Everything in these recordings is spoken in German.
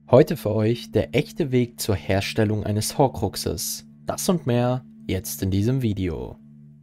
Heute für euch der echte Weg zur Herstellung eines Horcruxes. Das und mehr jetzt in diesem Video.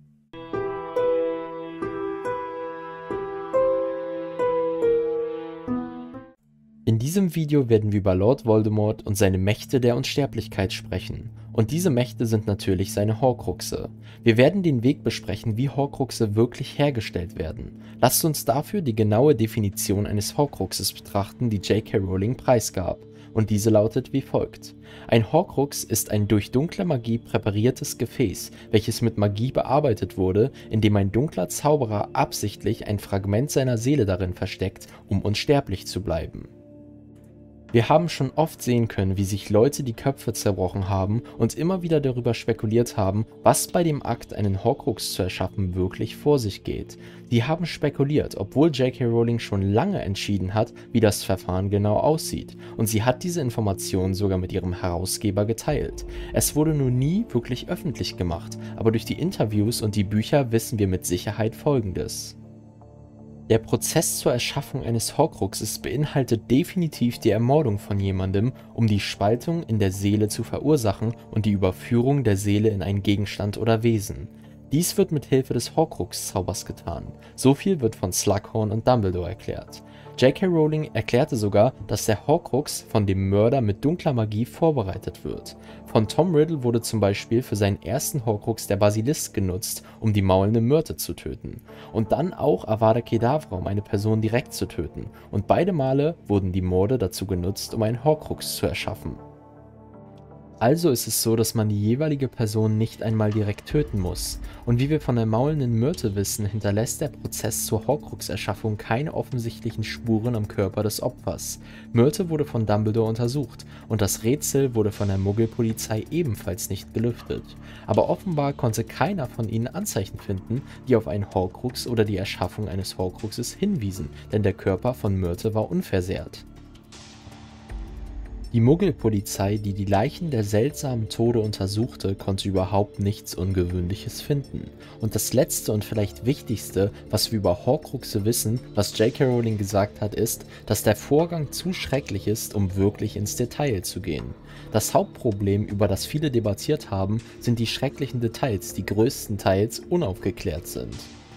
In diesem Video werden wir über Lord Voldemort und seine Mächte der Unsterblichkeit sprechen. Und diese Mächte sind natürlich seine Horcruxe. Wir werden den Weg besprechen, wie Horcruxe wirklich hergestellt werden. Lasst uns dafür die genaue Definition eines Horcruxes betrachten, die J.K. Rowling preisgab. Und diese lautet wie folgt. Ein Horcrux ist ein durch dunkle Magie präpariertes Gefäß, welches mit Magie bearbeitet wurde, indem ein dunkler Zauberer absichtlich ein Fragment seiner Seele darin versteckt, um unsterblich zu bleiben. Wir haben schon oft sehen können, wie sich Leute die Köpfe zerbrochen haben und immer wieder darüber spekuliert haben, was bei dem Akt, einen Horcrux zu erschaffen, wirklich vor sich geht. Die haben spekuliert, obwohl J.K. Rowling schon lange entschieden hat, wie das Verfahren genau aussieht, und sie hat diese Informationen sogar mit ihrem Herausgeber geteilt. Es wurde nur nie wirklich öffentlich gemacht, aber durch die Interviews und die Bücher wissen wir mit Sicherheit Folgendes. Der Prozess zur Erschaffung eines Horcruxes beinhaltet definitiv die Ermordung von jemandem, um die Spaltung in der Seele zu verursachen und die Überführung der Seele in einen Gegenstand oder Wesen. Dies wird mit Hilfe des Horcrux-Zaubers getan. So viel wird von Slughorn und Dumbledore erklärt. J.K. Rowling erklärte sogar, dass der Horcrux von dem Mörder mit dunkler Magie vorbereitet wird. Von Tom Riddle wurde zum Beispiel für seinen ersten Horcrux der Basilisk genutzt, um die maulende Myrte zu töten. Und dann auch Avada Kedavra, um eine Person direkt zu töten. Und beide Male wurden die Morde dazu genutzt, um einen Horcrux zu erschaffen. Also ist es so, dass man die jeweilige Person nicht einmal direkt töten muss. Und wie wir von der maulenden Myrte wissen, hinterlässt der Prozess zur Horcrux-Erschaffung keine offensichtlichen Spuren am Körper des Opfers. Myrte wurde von Dumbledore untersucht und das Rätsel wurde von der Muggelpolizei ebenfalls nicht gelüftet. Aber offenbar konnte keiner von ihnen Anzeichen finden, die auf einen Horcrux oder die Erschaffung eines Horcruxes hinwiesen, denn der Körper von Myrte war unversehrt. Die Muggelpolizei, die die Leichen der seltsamen Tode untersuchte, konnte überhaupt nichts Ungewöhnliches finden. Und das letzte und vielleicht wichtigste, was wir über Horcruxe wissen, was J.K. Rowling gesagt hat, ist, dass der Vorgang zu schrecklich ist, um wirklich ins Detail zu gehen. Das Hauptproblem, über das viele debattiert haben, sind die schrecklichen Details, die größtenteils unaufgeklärt sind.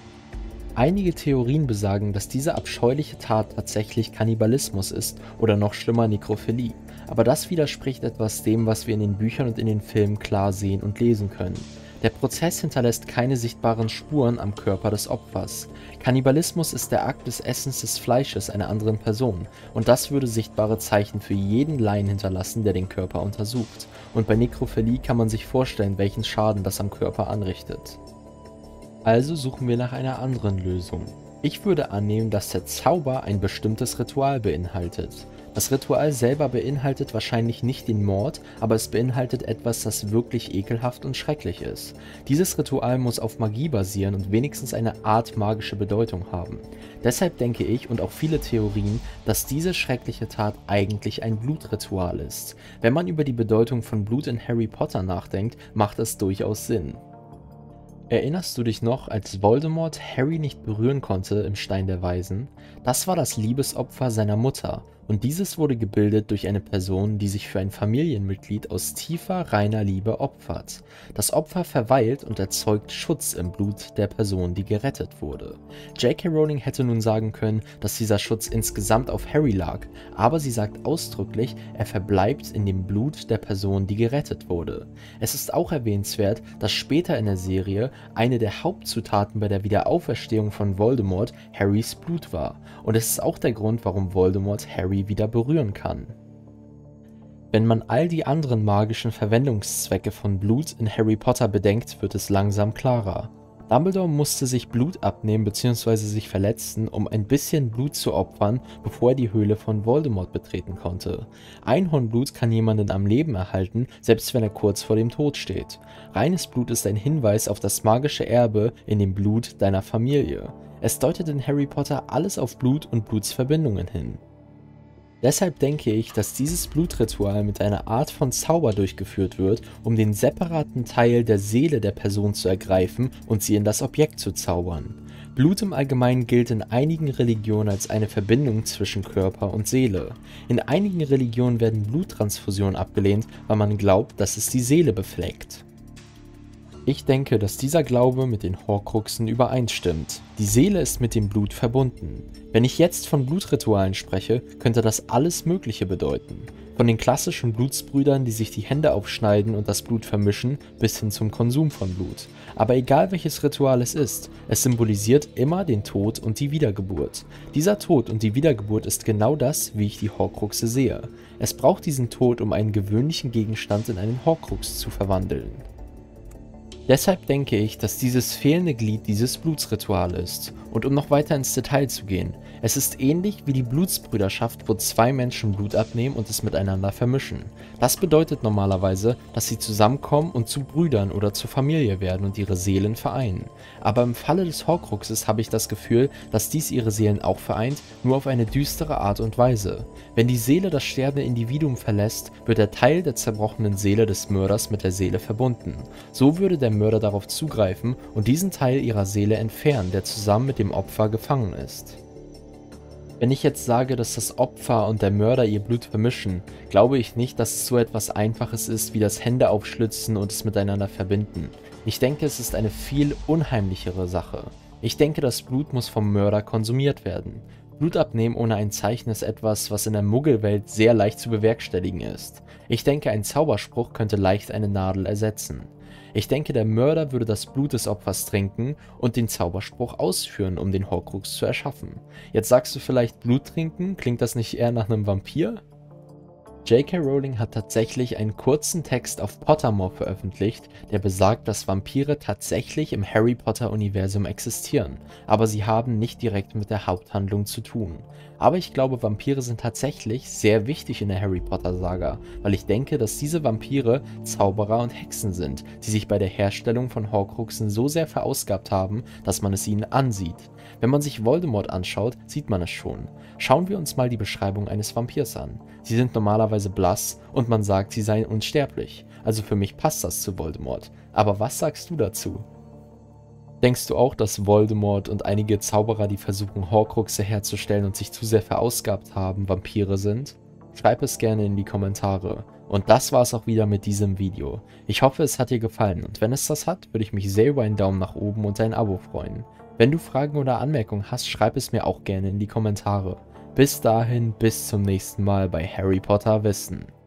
Einige Theorien besagen, dass diese abscheuliche Tat tatsächlich Kannibalismus ist oder noch schlimmer Nekrophilie, aber das widerspricht etwas dem, was wir in den Büchern und in den Filmen klar sehen und lesen können. Der Prozess hinterlässt keine sichtbaren Spuren am Körper des Opfers. Kannibalismus ist der Akt des Essens des Fleisches einer anderen Person und das würde sichtbare Zeichen für jeden Laien hinterlassen, der den Körper untersucht. Und bei Nekrophilie kann man sich vorstellen, welchen Schaden das am Körper anrichtet. Also suchen wir nach einer anderen Lösung. Ich würde annehmen, dass der Zauber ein bestimmtes Ritual beinhaltet. Das Ritual selber beinhaltet wahrscheinlich nicht den Mord, aber es beinhaltet etwas, das wirklich ekelhaft und schrecklich ist. Dieses Ritual muss auf Magie basieren und wenigstens eine Art magische Bedeutung haben. Deshalb denke ich und auch viele Theorien, dass diese schreckliche Tat eigentlich ein Blutritual ist. Wenn man über die Bedeutung von Blut in Harry Potter nachdenkt, macht es durchaus Sinn. Erinnerst du dich noch, als Voldemort Harry nicht berühren konnte im Stein der Weisen? Das war das Liebesopfer seiner Mutter und dieses wurde gebildet durch eine Person, die sich für ein Familienmitglied aus tiefer, reiner Liebe opfert. Das Opfer verweilt und erzeugt Schutz im Blut der Person, die gerettet wurde. J.K. Rowling hätte nun sagen können, dass dieser Schutz insgesamt auf Harry lag, aber sie sagt ausdrücklich, er verbleibt in dem Blut der Person, die gerettet wurde. Es ist auch erwähnenswert, dass später in der Serie eine der Hauptzutaten bei der Wiederauferstehung von Voldemort Harrys Blut war. Und es ist auch der Grund, warum Voldemort Harry wieder berühren kann. Wenn man all die anderen magischen Verwendungszwecke von Blut in Harry Potter bedenkt, wird es langsam klarer. Dumbledore musste sich Blut abnehmen bzw. sich verletzen, um ein bisschen Blut zu opfern, bevor er die Höhle von Voldemort betreten konnte. Einhornblut kann jemanden am Leben erhalten, selbst wenn er kurz vor dem Tod steht. Reines Blut ist ein Hinweis auf das magische Erbe in dem Blut deiner Familie. Es deutet in Harry Potter alles auf Blut und Blutsverbindungen hin. Deshalb denke ich, dass dieses Blutritual mit einer Art von Zauber durchgeführt wird, um den separaten Teil der Seele der Person zu ergreifen und sie in das Objekt zu zaubern. Blut im Allgemeinen gilt in einigen Religionen als eine Verbindung zwischen Körper und Seele. In einigen Religionen werden Bluttransfusionen abgelehnt, weil man glaubt, dass es die Seele befleckt. Ich denke, dass dieser Glaube mit den Horcruxen übereinstimmt. Die Seele ist mit dem Blut verbunden. Wenn ich jetzt von Blutritualen spreche, könnte das alles Mögliche bedeuten. Von den klassischen Blutsbrüdern, die sich die Hände aufschneiden und das Blut vermischen, bis hin zum Konsum von Blut. Aber egal welches Ritual es ist, es symbolisiert immer den Tod und die Wiedergeburt. Dieser Tod und die Wiedergeburt ist genau das, wie ich die Horcruxe sehe. Es braucht diesen Tod, um einen gewöhnlichen Gegenstand in einen Horcrux zu verwandeln. Deshalb denke ich, dass dieses fehlende Glied dieses Blutsritual ist. Und um noch weiter ins Detail zu gehen, es ist ähnlich wie die Blutsbrüderschaft, wo zwei Menschen Blut abnehmen und es miteinander vermischen. Das bedeutet normalerweise, dass sie zusammenkommen und zu Brüdern oder zur Familie werden und ihre Seelen vereinen. Aber im Falle des Horcruxes habe ich das Gefühl, dass dies ihre Seelen auch vereint, nur auf eine düstere Art und Weise. Wenn die Seele das sterbende Individuum verlässt, wird der Teil der zerbrochenen Seele des Mörders mit der Seele verbunden. So würde der Mörder darauf zugreifen und diesen Teil ihrer Seele entfernen, der zusammen mit dem Opfer gefangen ist. Wenn ich jetzt sage, dass das Opfer und der Mörder ihr Blut vermischen, glaube ich nicht, dass es so etwas Einfaches ist wie das Hände aufschlitzen und es miteinander verbinden. Ich denke, es ist eine viel unheimlichere Sache. Ich denke, das Blut muss vom Mörder konsumiert werden. Blut abnehmen ohne ein Zeichen ist etwas, was in der Muggelwelt sehr leicht zu bewerkstelligen ist. Ich denke, ein Zauberspruch könnte leicht eine Nadel ersetzen. Ich denke, der Mörder würde das Blut des Opfers trinken und den Zauberspruch ausführen, um den Horcrux zu erschaffen. Jetzt sagst du vielleicht, Blut trinken? Klingt das nicht eher nach einem Vampir? J.K. Rowling hat tatsächlich einen kurzen Text auf Pottermore veröffentlicht, der besagt, dass Vampire tatsächlich im Harry Potter-Universum existieren, aber sie haben nicht direkt mit der Haupthandlung zu tun. Aber ich glaube, Vampire sind tatsächlich sehr wichtig in der Harry Potter-Saga, weil ich denke, dass diese Vampire Zauberer und Hexen sind, die sich bei der Herstellung von Horcruxen so sehr verausgabt haben, dass man es ihnen ansieht. Wenn man sich Voldemort anschaut, sieht man es schon. Schauen wir uns mal die Beschreibung eines Vampirs an. Sie sind normalerweise blass und man sagt, sie seien unsterblich. Also für mich passt das zu Voldemort. Aber was sagst du dazu? Denkst du auch, dass Voldemort und einige Zauberer, die versuchen, Horcruxe herzustellen und sich zu sehr verausgabt haben, Vampire sind? Schreib es gerne in die Kommentare. Und das war's auch wieder mit diesem Video. Ich hoffe, es hat dir gefallen und wenn es das hat, würde ich mich sehr über einen Daumen nach oben und ein Abo freuen. Wenn du Fragen oder Anmerkungen hast, schreib es mir auch gerne in die Kommentare. Bis dahin, bis zum nächsten Mal bei Harry Potter Wissen.